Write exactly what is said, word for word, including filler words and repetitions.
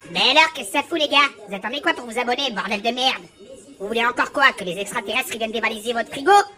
Mais alors, qu'est-ce que ça fout, les gars? Vous attendez quoi pour vous abonner, bordel de merde? Vous voulez encore quoi? Que les extraterrestres ils viennent dévaliser votre frigo?